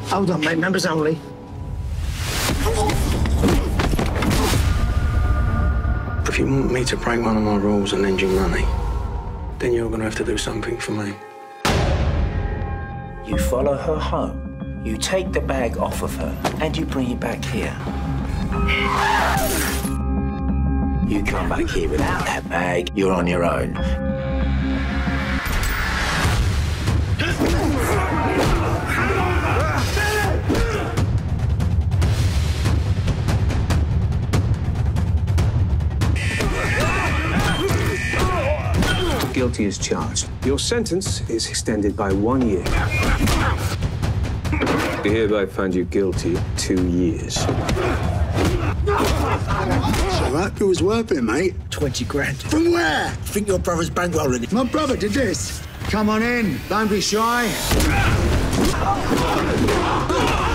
Hold on, mate. Members only. If you want me to break one of my rules and lend you money, then you're going to have to do something for me. You follow her home, you take the bag off of her, and you bring it back here. You come back here without that bag, you're on your own. Guilty as charged. Your sentence is extended by 1 year. We hereby find you guilty 2 years. All right, it was worth it, mate. 20 grand. From where? I think your brother's bankrolling it. My brother did this. Come on in. Don't be shy.